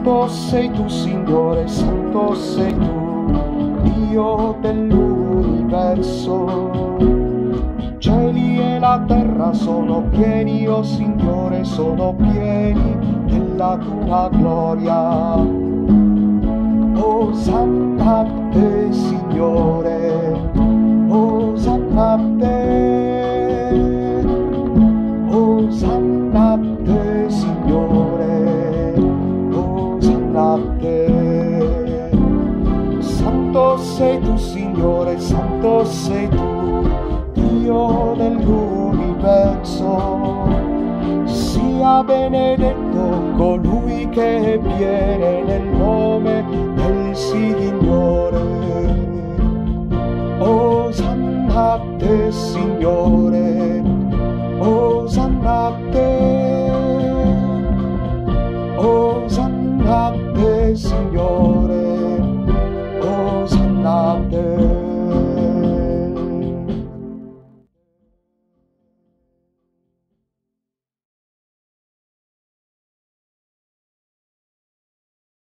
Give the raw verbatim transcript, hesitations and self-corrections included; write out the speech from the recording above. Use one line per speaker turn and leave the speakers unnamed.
Santo sei tu, Signore, santo sei tu, Dio dell'universo. I cieli e la terra sono pieni, oh Signore, sono pieni della tua gloria. Osanna a te, Signore, Osanna a te, Osanna a te, Signore, Osanna a te. Santo sei tu, Signore, santo sei tu, Dio dell'universo. Sia benedetto colui che viene nel nome del Signore. Osanna a te, Signore, Osanna a te, Osanna a te, Signore.